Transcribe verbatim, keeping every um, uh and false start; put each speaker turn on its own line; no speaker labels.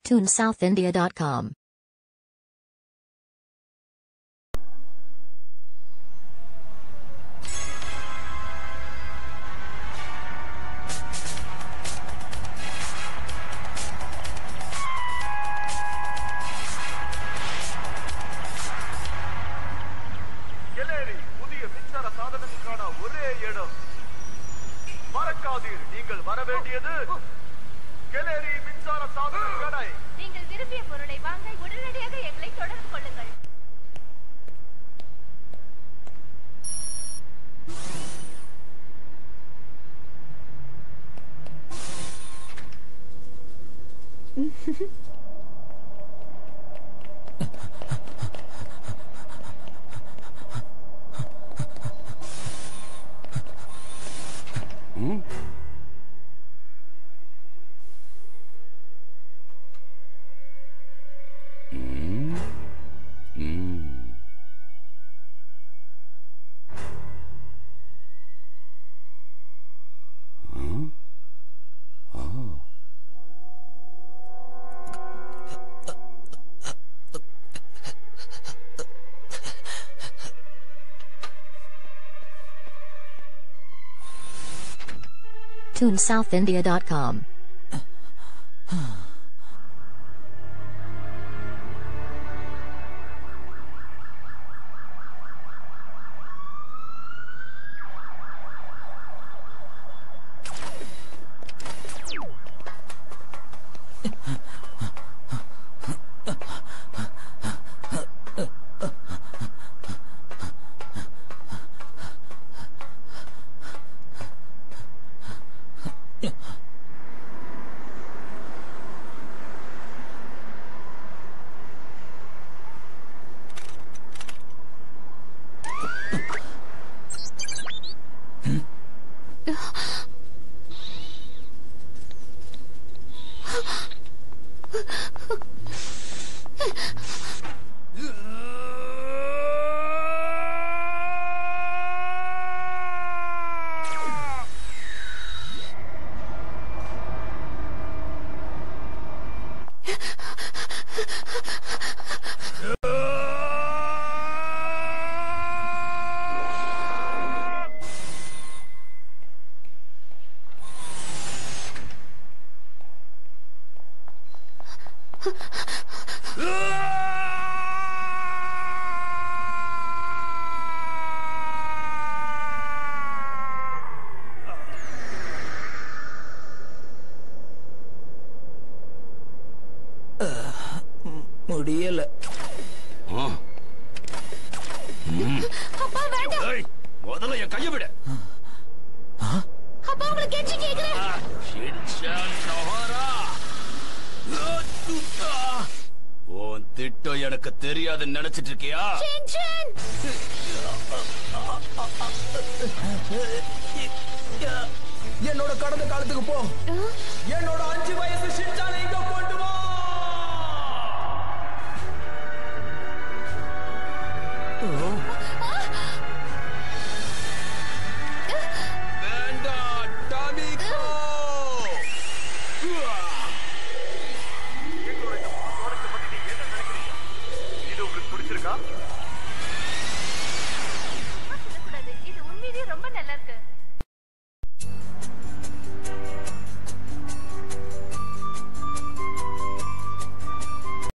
Tune South India dot com. Tune South India dot com.
முடியல.
அப்பா வேண்டாம்.
ஏய், முதல்ல என் கையை விடு.
அப்பா உங்களுக்கு கெஞ்சி கேக்குறேன்.
Shinchan Nohara. உன் திட்டம் எனக்கு தெரியாதுன்னு நினைச்சிட்டு இருக்கியா?
ஷின்சான்.
என்னோட கடந்த காலத்துக்கு போ. என்னோட அஞ்சு வயசு ஷின்சானை இங்க கொண்டு